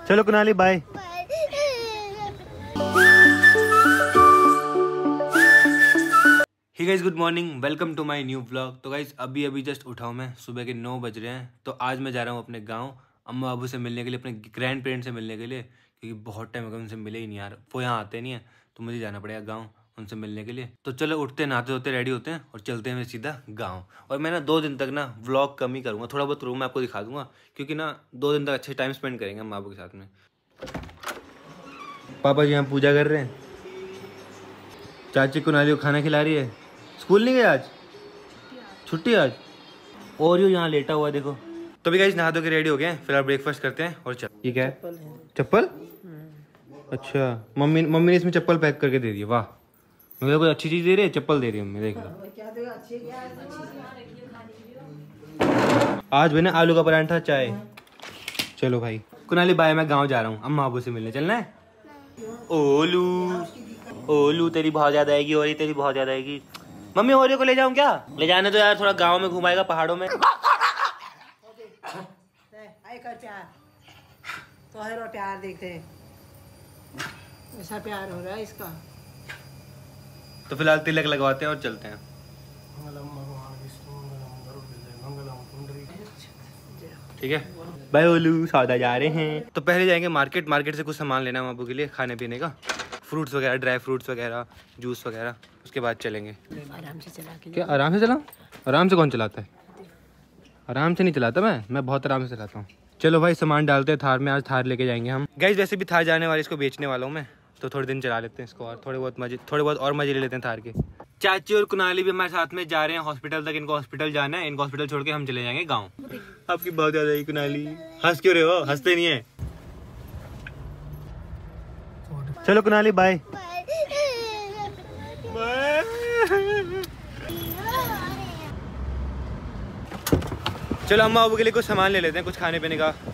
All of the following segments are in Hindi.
चलो कुनाली bye. Hey guys good morning, welcome to my new vlog. तो गाइस अभी जस्ट उठा हूँ मैं, सुबह के 9 बज रहे हैं। तो आज मैं जा रहा हूँ अपने गांव अम्मा बाबू से मिलने के लिए, अपने ग्रैंड पेरेंट्स से मिलने के लिए, क्योंकि बहुत टाइम हो गया उनसे मिले ही नहीं यार। वो यहाँ आते नहीं है तो मुझे जाना पड़ेगा गाँव उनसे मिलने के लिए। तो चलो उठते नहाते धोते रेडी होते हैं और चलते हैं सीधा गाँव। और मैं ना 2 दिन तक ना व्लॉग कम ही करूँगा, थोड़ा बहुत रूम मैं आपको दिखा दूंगा, क्योंकि ना 2 दिन तक अच्छे टाइम स्पेंड करेंगे अम्मा बाबू के साथ में। पापा जी यहाँ पूजा कर रहे हैं, चाची कुनाली को खाना खिला रही है। स्कूल नहीं गए आज, छुट्टी आज। और यो यहाँ लेटा हुआ है देखो। तो भी गाइस नहा धो के रेडी हो गए हैं, फिलहाल ब्रेकफास्ट करते हैं और चल। ये क्या है? चप्पल? अच्छा, मम्मी ने इसमें चप्पल पैक करके दे दी। वाह, मुझे कोई अच्छी चीज दे रही है, चप्पल दे रही है मम्मी। देख लो, आज मैंने आलू का परांठा चाय। चलो भाई कुनाली बाय, मैं गाँव जा रहा हूँ अम्मा बाबू से मिलने। चलना है? ओलू ओलू तेरी बहुत ज्यादा आएगी, और तेरी बहुत ज्यादा आएगी। मम्मी ओरियो को ले जाऊं क्या? ले जाने तो यार, थोड़ा गांव में घुमाएगा पहाड़ों में। तो प्यार देखते हैं, ऐसा प्यार हो रहा है इसका। तो फिलहाल तिलक लगवाते हैं और चलते हैं। ठीक है भाई, ओलू सौदा जा रहे हैं। तो पहले जाएंगे मार्केट से कुछ सामान लेना है बाबू के लिए, खाने पीने का, फ्रूट्स वगैरह, ड्राई फ्रूट्स वगैरह, जूस वगैरह। उसके बाद चलेंगे। आराम से चला के। क्या आराम से चलाऊं? आराम से कौन चलाता है? आराम से नहीं चलाता मैं बहुत आराम से चलाता हूँ। चलो भाई सामान डालते हैं थार में, आज थार लेके जाएंगे हम। गाइस वैसे भी थार जाने वाले, इसको बेचने वाला हूँ मैं, तो थोड़े दिन चला लेते हैं इसको और थोड़े बहुत और मजे ले लेते हैं थार के। चाची और कुनाली भी हमारे साथ में जा रहे हैं हॉस्पिटल तक। इनको हॉस्पिटल जाना है, इनको हॉस्पिटल छोड़ के हम चले जाएंगे गाँव। आपकी बहुत ज्यादा है कुनाली, हंस क्यों रहे हो? हंसते नहीं है। चलो कुनाली बाय। चलो अम्मा बाबू के लिए कुछ सामान ले लेते हैं, कुछ खाने पीने का।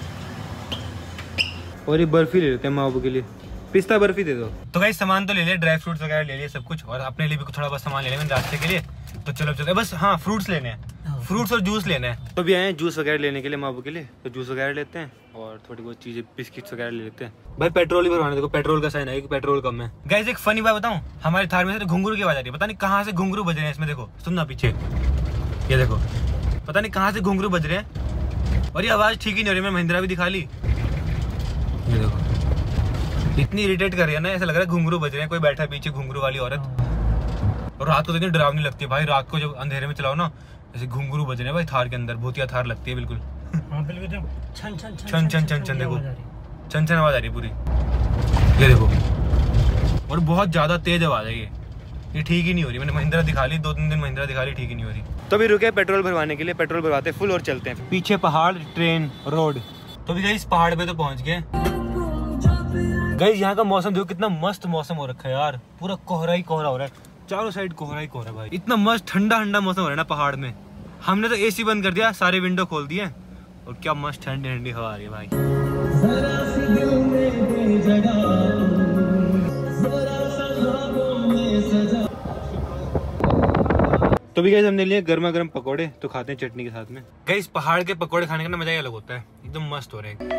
और ये बर्फी ले लेते हैं अम्मा बाबू के लिए, पिस्ता बर्फी दे दो। तो गाइस सामान तो ले लिया, ड्राई फ्रूट्स वगैरह ले लिए सब कुछ, और अपने लिए भी थोड़ा बहुत सामान ले लेंगे रास्ते के लिए। तो चलो चलते, बस हाँ फ्रूट्स लेने हैं, फ्रूट्स और जूस लेना है। तो भी आए हैं जूस वगैरह लेने के लिए अम्मा बाबू के लिए, तो जूस वगैरह लेते हैं और थोड़ी बहुत चीजें, बिस्किट्स वगैरह ले लेते हैं। भाई पेट्रोल ही भरवाने, देखो पेट्रोल का साइन है कि पेट्रोल कम है। गाइस एक फनी बात बताऊं, हमारे थार में से घुंघरू की आवाज आ रही है, पता नहीं कहाँ से घुंघरू बज रहे हैं इसमें। देखो सुनना पीछे, ये देखो पता नहीं कहाँ से घुंघरू बज रहे हैं, और ये आवाज ठीक ही नहीं हो रही। मैं महिंद्रा भी दिखा ली, ये देखो इतनी इरिटेट कर रही है ना, ऐसा लग रहा है घुंघरू बज रहे हैं, कोई बैठा है पीछे घुंघरू वाली औरत। और रात को तो इतनी डरावनी लगती है भाई, रात को जब अंधेरे में चलाओ ना, जैसे घुंघरू बज रहे हैं भाई थार के अंदर, भूतिया थार लगती है बिल्कुल। छन छन देखो, छन छन आवाज आ रही है पूरी, ये देखो। और बहुत ज्यादा तेज आवाज है ये ठीक ही नहीं हो रही। मैंने महिंद्रा दिखा ली, 2-3 दिन महिंद्रा दिखा ली, ठीक ही नहीं हो रही। तो अभी रुके पेट्रोल भरवाने के लिए, पेट्रोल भरवाते फुल और चलते हैं। पीछे पहाड़, ट्रेन, रोड। तो भी इस पहाड़ पे तो पहुंच गए। गाइस यहाँ का मौसम देखो कितना मस्त मौसम हो रखा है यार, पूरा कोहरा ही कोहरा हो रहा है, चारों साइड कोहरा ही कोहरा भाई। इतना मस्त ठंडा ठंडा मौसम हो रहा है ना पहाड़ में। हमने तो एसी बंद कर दिया, सारे विंडो खोल दिए, और क्या मस्त ठंडी ठंडी हवा आ रही है भाई। तो भी गाइस हमने लिए गर्मा गर्म पकोड़े, तो खाते हैं चटनी के साथ में। गाइस पहाड़ के पकोड़े खाने का ना मजा ही अलग होता है, एकदम मस्त हो रहे हैं।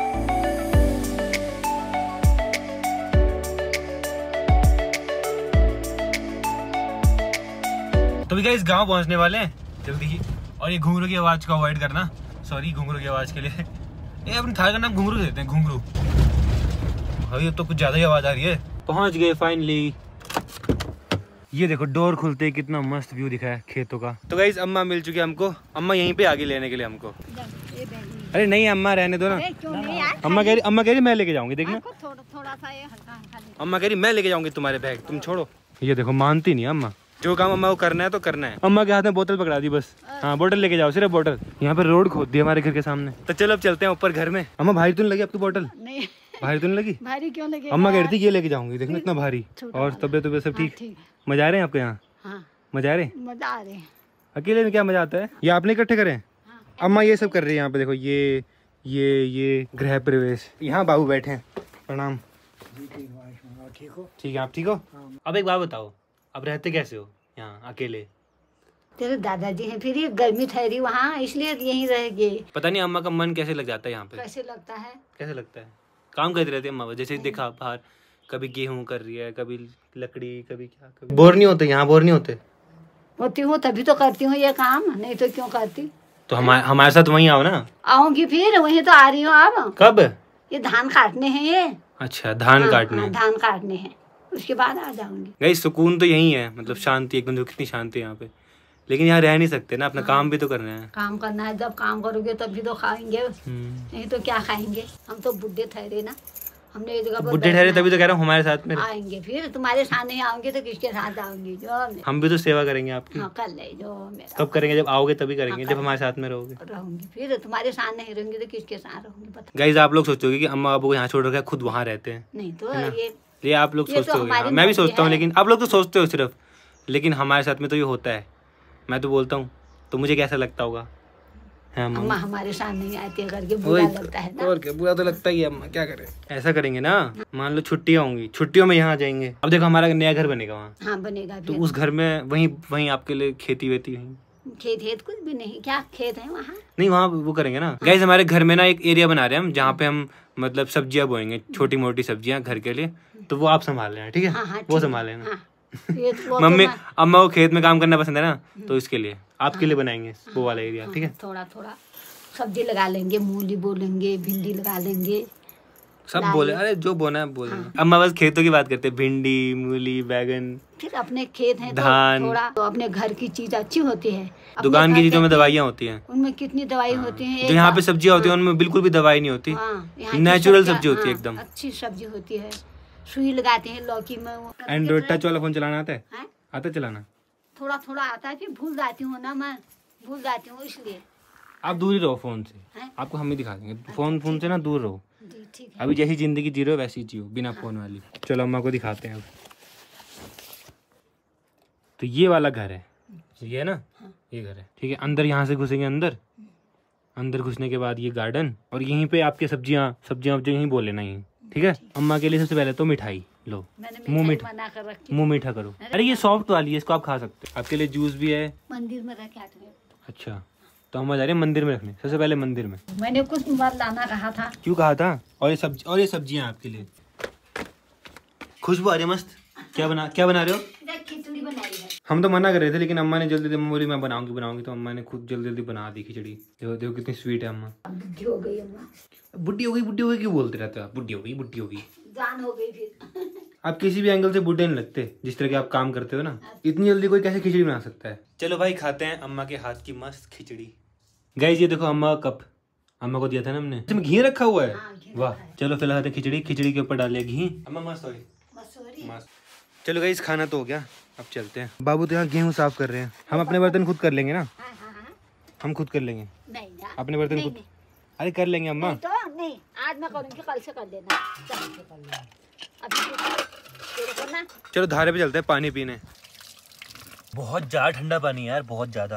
तो भी गाइस गांव पहुंचने वाले हैं जल्दी ही, और ये घुंघरू की आवाज को अवॉइड करना, सॉरी घुंघरू की आवाज के लिए। ये अपने थार का नाम घुंघरू देते हैं, घुंघरू। अभी तो कुछ ज्यादा ही आवाज आ रही है। पहुंच गए फाइनली। ये देखो डोर खुलते ही कितना मस्त व्यू दिखा है खेतों का। तो गाइस अम्मा मिल चुकी है हमको, अम्मा यहीं पे आगे लेने के लिए हमको। अरे नहीं अम्मा रहने दो ना, अम्मा कह रही मैं लेके जाऊंगी, देखना थोड़ा सा ये हल्का अम्मा कह रही मैं लेके जाऊंगी तुम्हारे बैग, तुम छोड़ो। ये देखो मानती नहीं अम्मा, जो काम अम्मा को करना है तो करना है। अम्मा के हाथ में बोतल पकड़ा दी बस, हाँ बोतल लेके जाओ, सिर्फ बोतल। यहाँ पे रोड खोद दी हमारे घर के सामने। तो चलो अब चलते हैं ऊपर घर में। अम्मा भारी तो नहीं लगी आपकी बोतल? नहीं भारी तो नहीं लगी? भारी क्यों लगे? अम्मा कह रही थी ये लेके जाऊंगी, देखना इतना भारी। और तबियत सब ठीक? मजा आ रहे हैं आपके यहाँ? मजा आ रहे? मजा आ रहे हैं। अकेले में क्या मजा आता है? ये आपने इकट्ठे करे? अम्मा ये सब कर रही है यहाँ पे, देखो ये गृह प्रवेश। यहाँ बाबू बैठे हैं, प्रणाम। ठीक है, आप ठीक हो? अब एक बात बताओ, अब रहते कैसे हो यहाँ अकेले? तेरे दादाजी हैं, फिर ये गर्मी ठहरी वहाँ इसलिए यहीं रह गए। पता नहीं अम्मा का मन कैसे लग जाता है यहाँ पे। कैसे लगता है? कैसे लगता है? काम करती रहती है अम्मा, जैसे देखा बाहर कभी गेहूं कर रही है, कभी लकड़ी, कभी क्या, कभी बोर नहीं होते यहाँ? बोर नहीं होते? होती हूँ तभी तो करती हूँ ये काम, नहीं तो क्यों करती। तो हमारे साथ वहीं आओ ना। आऊंगी, फिर वहीं तो आ रही हूँ। अब कब? ये धान काटने हैं ये। अच्छा, धान काटने हैं। धान काटने हैं, उसके बाद आ जाऊंगी। गाइस सुकून तो यही है, मतलब शांति एकदम। देखो कितनी शांति है यहाँ पे, लेकिन यहाँ रह नहीं सकते ना, अपना काम भी तो करना है। काम करना है, जब काम करोगे तभी तो खाएंगे, नहीं तो क्या खाएंगे। हम तो बुढ़े ठहरे ना, हमने एक जगह बुढ़े ठहरे तभी तो कह रहा हूँ हमारे साथ में आएंगे। फिर तुम्हारे साथ नहीं आऊंगी तो किसके साथ आऊंगी? जो हम भी तो सेवा करेंगे आपकी। हाँ, कर ले जो मेरा। कब करेंगे? जब आओगे तभी करेंगे, जब हमारे साथ में रहोगे। रहूंगी, फिर तुम्हारे साथ नहीं रहूंगी तो किसके साथ रहूंगी बता। गाइस आप लोग सोचोगे कि अम्मा बाबू को यहाँ छोड़ रखा है, खुद वहाँ रहते हैं। नहीं तो ये आप लोग सोचते हो, मैं भी सोचता हूँ, लेकिन आप लोग तो सोचते हो सिर्फ, लेकिन हमारे साथ में तो ये होता है। मैं तो बोलता हूँ, तो मुझे कैसा लगता होगा? अम्मा हमारे साथ नहीं आती है करके बुरा लगता है ना। और क्या, बुरा तो लगता ही है। अम्मा क्या करें? ऐसा करेंगे ना, मान लो छुट्टियां होंगी, छुट्टियों में यहाँ आ जाएंगे। अब देखो हमारा नया घर बनेगा वहाँ। हाँ बनेगा, तो उस घर में वहीं आपके लिए खेती वेती वहीं। खेत कुछ भी नहीं, क्या खेत है वहाँ? नहीं, वहाँ वो करेंगे ना। गाइस हमारे घर में ना एक एरिया बना रहे हैं हम, जहाँ पे हम मतलब सब्जियां बोएंगे, छोटी मोटी सब्जियां घर के लिए। तो वो आप संभाल लेना, ठीक है? वो संभाल लेना। मम्मी अम्मा को खेत में काम करना पसंद है ना, तो इसके लिए आपके लिए बनाएंगे वो वाला एरिया, ठीक है? थोड़ा थोड़ा सब्जी लगा लेंगे, मूली बोलेंगे, भिंडी लगा लेंगे, सब बोले। अरे जो बोना है बोले। अम्मा बस खेतों की बात करते हैं, भिंडी, मूली, बैगन। फिर अपने खेत हैं धान, तो थोड़ा तो अपने घर की चीज अच्छी होती है। दुकान की चीजों में दवाइयाँ होती हैं, उनमें कितनी दवाई होती है। जो यहाँ पे सब्जियाँ होती है उनमें बिल्कुल भी दवाई नहीं होती, नेचुरल सब्जी होती है एकदम। अच्छी सब्जी होती है, सुई लगाते हैं लौकी में। एंड्रॉइड टच वाला फोन चलाना आता है? आता चलाना? थोड़ा थोड़ा आता है, फिर भूल जाती हूँ ना, मैं भूल जाती हूँ, इसलिए आप दूर ही रहो फोन से। आपको हम ही दिखा देंगे। फोन से ना दूर रहो। ठीक है। अभी जैसी जिंदगी जी रहे हो वैसी जियो, बिना फोन वाली। चलो अम्मा को दिखाते हैं अब। तो ये वाला घर है, ये है ना, ये घर है, ठीक है? अंदर यहाँ से घुसेंगे, अंदर घुसने के बाद ये गार्डन, और यहीं पे आपके सब्जियां यहीं बोल लेना ही, ठीक है? अम्मा के लिए सबसे पहले तो मिठाई लो, मुंह मीठा करो। अरे ये सॉफ्ट वाली है, इसको आप खा सकते हो। आपके लिए जूस भी है। मंदिर में रख के। अच्छा, तो हम जा रहे हैं मंदिर में रखने, सबसे पहले मंदिर में। मैंने कुछ बार लाना कहा था। क्यों कहा था? और ये सब्जियां आपके लिए। खुशबू आ रही है मस्त। क्या बना रहे हो? खिचड़ी बनाई है। हम तो मना कर रहे थे, लेकिन अम्मा ने जल्दी बोली मैं बनाऊंगी, तो अम्मा ने खुद जल्दी बना दी खिचड़ी। देखो कितनी स्वीट है अम्मा। बुढ़ी हो गई अम्मा। बुढ़ी हो गई क्यों बोलते रहते हो आप? बुढ़ी हो गई जान हो गई फिर। आप किसी भी एंगल से बूढ़े नहीं लगते, जिस तरह के आप काम करते हो ना। इतनी जल्दी कोई कैसे खिचड़ी बना सकता है? चलो भाई खाते हैं अम्मा के हाथ की मस्त खिचड़ी। गाइस ये देखो अम्मा का कप, अम्मा को दिया था ना हमने, इसमें घी रखा हुआ है। वाह, चलो फिलहाल खाते खिचड़ी के ऊपर डाले घी। अम्मा मस्त हो गई, मस्त। चलो गाइस खाना तो हो गया, अब चलते हैं। बाबू तो यहाँ गेहूँ साफ कर रहे हैं। हम अपने बर्तन खुद कर लेंगे ना? हम खुद कर लेंगे अपने बर्तन खुद। अरे कर लेंगे अम्मा। नहीं, आज मैं करूँगी, कल से कर लेना। चलो धारे पे चलते हैं पानी पीने। बहुत ज्यादा ठंडा पानी यार, बहुत ज्यादा।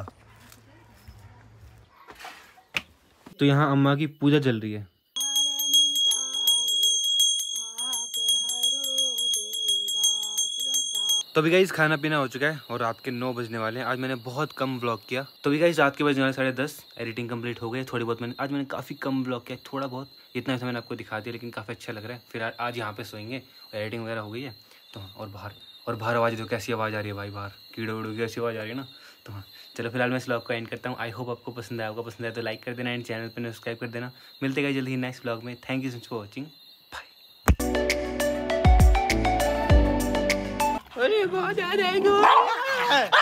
तो यहाँ अम्मा की पूजा चल रही है। तो अभी गाइस खाना पीना हो चुका है और रात के 9 बजने वाले हैं। आज मैंने बहुत कम व्लॉग किया, तो अभी गाइस रात के बजने वाले 10:30। एडिटिंग कंप्लीट हो गई थोड़ी बहुत। मैंने काफ़ी कम व्लॉग किया, थोड़ा बहुत, इतना ऐसा मैंने आपको दिखा दिया, लेकिन काफ़ी अच्छा लग रहा है। फिर आज यहाँ पे सोएंगे और एडिटिंग वगैरह हो गई है। तो और बाहर आवाज़ देखो कैसी आवाज़ आ रही है भाई, बाहर कीड़े उड़ों की ऐसी आवाज़ आ रही है ना। तो हाँ चलो फिलहाल मैं इस व्लॉग को एंड करता हूँ। आई होप आपको पसंद आया होगा। पसंद आया तो लाइक कर देना एंड चैनल पर सब्सक्राइब कर देना। मिलते गए जल्दी ही नेक्स्ट व्लॉग में। Thank you so much for watching. Bye. अरे बहुत